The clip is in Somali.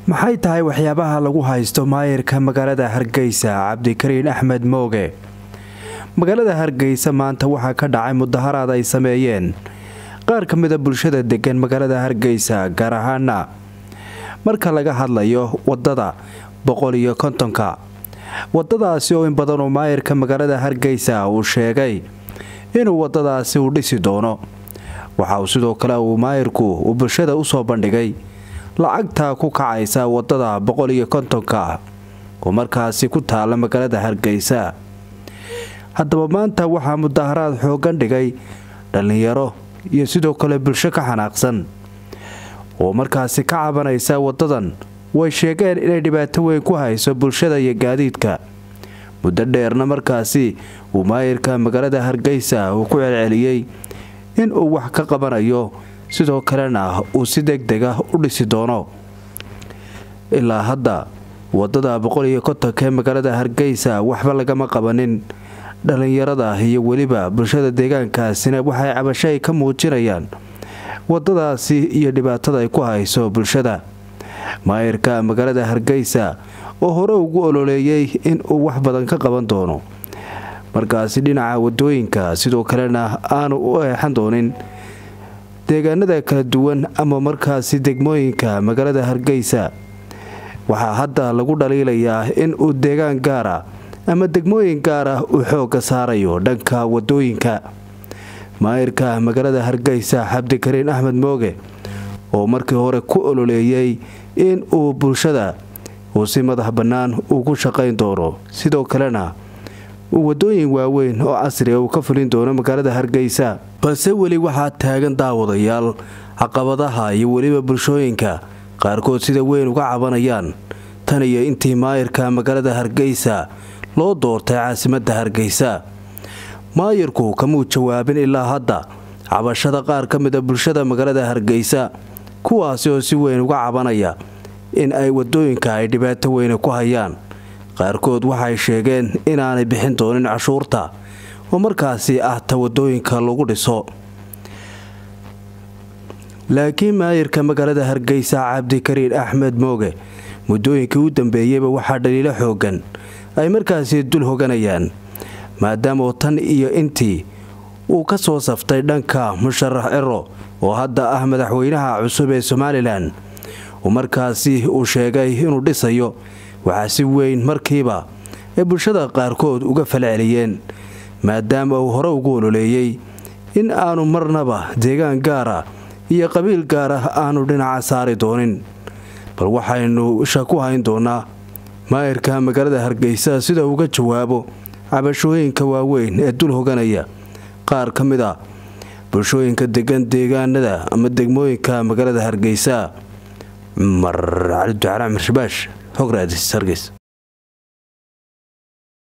maxay tahay waxyaabaha lagu haysto maayirka magaalada Hargeysa Cabdikariin Axmed Mooge? Magaalada Hargeysa maanta waxaa ka dhacay mudaharaad ay sameeyeen qaar ka mid ah bulshada degan magaalada Hargeysa, gaar ahaan marka laga hadlayo wadada 150ka. Wadadaasi oo in badan oo maayirka magaalada Hargeysa uu sheegay inuu wadadaasi u dhisi doono. Waxa uu sidoo kale uu maayirku bulshada u soo bandhigay lacagta ku kacaysa wadada 150ka oo markaasi ku taala magaalada Hargeysa. Haddaba maanta waxaa mudaharaad xoogan dhigay dhalinyaro iyo sidoo kale bulsho ka xanaaqsan oo markaasi ka cabanaysa wadadan. Way sheegeen inay dhibaato weyn ku hayso bulshada iyo gaadiidka. Muddo dheerna markaasi uu maayirka magaalada Hargeysa uu ku celceliyay in uu wax ka qabanayo, sidoo kalena uu si degdeg ah u dhisi doono. Ilaa hadda wadada 150ka magaalada Hargeysa waxba lagama qabanin. Dhalinyarada iyo waliba bulshada deegaankaasina waxay cabashay ka muujinayaan wadadaasi iyo dhibaatada ay ku hayso bulshada. Maayirka magaalada Hargeysa oo hore ugu ololeeyay in uu wax badan ka qaban doono markaasi dhinaca wadooyinka, sidoo kalena aanu u eexan doonin deegaanada kala duwan ama markaasi degmooyinka magaalada Hargeysa. Waxaa hadda lagu dhaliilayaa in uu deegaan gaar ah ama degmooyin gaar ah uu xoog saarayo dhanka wadooyinka. Maayirka magaalada Hargeysa Cabdikariin Axmed Mooge oo markii hore ku ololeeyay in uu bulshada uu si madax bannaan ugu shaqayn doono, sidoo kalena wadooyin waaweyn oo casri ah uu ka fulin doono magaalada Hargeysa. Balse weli waxaa taagan daawadayaal caqabadaha iyo waliba bulshooyinka qaarkood sida weyn uga cabanayaan tan iyo intii maayirka magaalada Hargeysa loo doortay caasimadda Hargeysa. Maayirku kama jawaabin ilaa hadda cabashada qaar ka mid ah bulshada magaalada Hargeysa, kuwaasi oo si weyn uga cabanaya in ay wadooyinka ay dhibaato weyn ku hayaan. Qaarkood waxay sheegeen inaanay bixin doonin cashuurta oo markaasi ah ta wadooyinka lagu dhiso. Laakiin maayirka magaalada Hargeysa Cabdikariin Axmed Mooge muddooyinkii u dambeeyayba waxaa dhaliilo xoogan ay markaasi dul hoganayaan, maadaama tan iyo intii uu ka soo saftay dhanka musharax Ciro oo hadda ah madaxweynaha cusub ee Somaliland oo markaasi uu sheegay inuu dhisayo. Waxaa si weyn markiiba ee bulshada qaarkood uga falceliyeen, maadaama uu hore ugu ololeeyay in aanu marnaba deegaan gaar ah iyo qabiil gaar ah aanu dhinaca saari doonin. Bal waxaynu isha ku hayn doonaa maayirka magaalada Hargeysa sida uu uga jawaabo cabashooyinka waaweyn ee dul hoganaya qaar ka mid ah bulshooyinka degan deegaanada ama degmooyinka magaalada Hargeysa. Cali Ducale Shabash, Hogradis Hargeysa.